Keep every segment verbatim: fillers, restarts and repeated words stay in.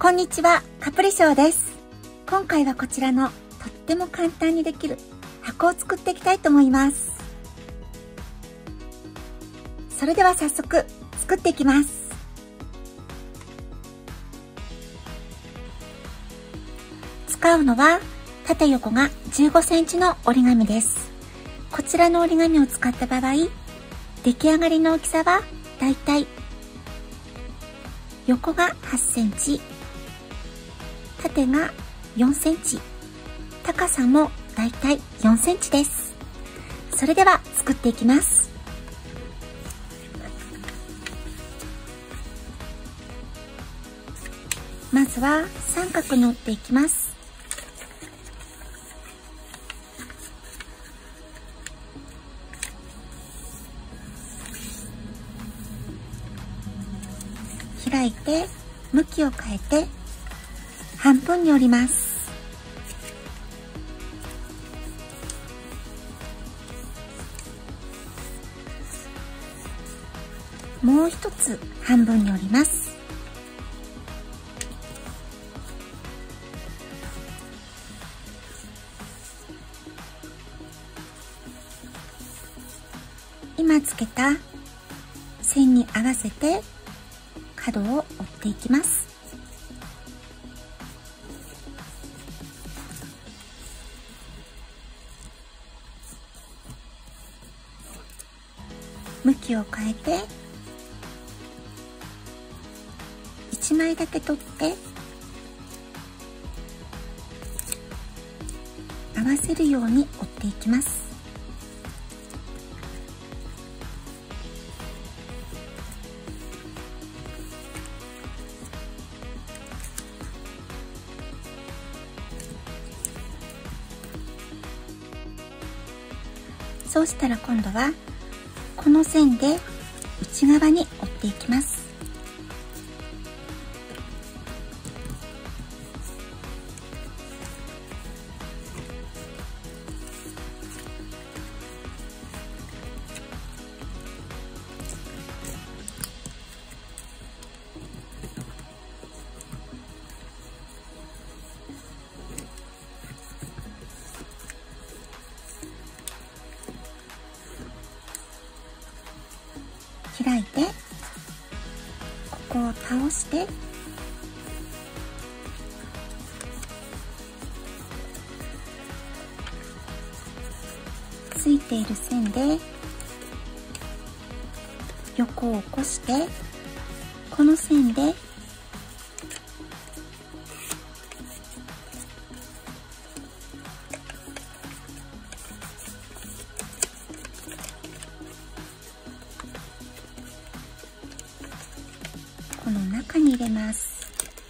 こんにちは、カプリショーです。今回はこちらのとっても簡単にできる箱を作っていきたいと思います。それでは早速作っていきます。使うのは縦横がじゅうごセンチの折り紙です。こちらの折り紙を使った場合、出来上がりの大きさはだいたい横がはちセンチ、縦がよんセンチ、高さもだいたいよんセンチです。それでは作っていきます。まずは三角に折っていきます。開いて向きを変えて半分に折ります。もう一つ半分に折ります。今つけた線に合わせて角を折っていきます。向きを変えていちまいだけ取って合わせるように折っていきます。そうしたら今度はこの線で内側に折っていきます。開いてここを倒してついている線で横を起こしてこの線でこの中に入れます。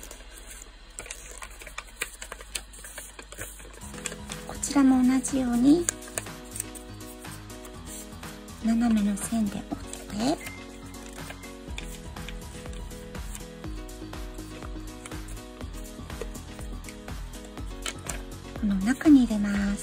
こちらも同じように斜めの線で折ってこの中に入れます。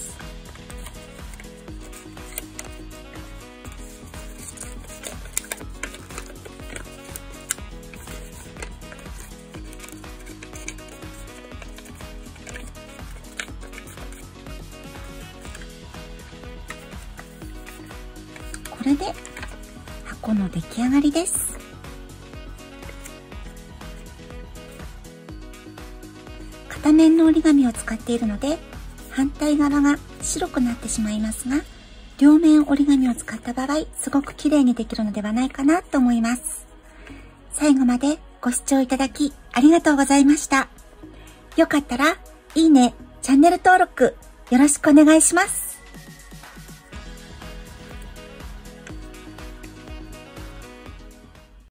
これで箱の出来上がりです。片面の折り紙を使っているので反対側が白くなってしまいますが、両面折り紙を使った場合すごく綺麗にできるのではないかなと思います。最後までご視聴いただきありがとうございました。よかったらいいね、チャンネル登録よろしくお願いします。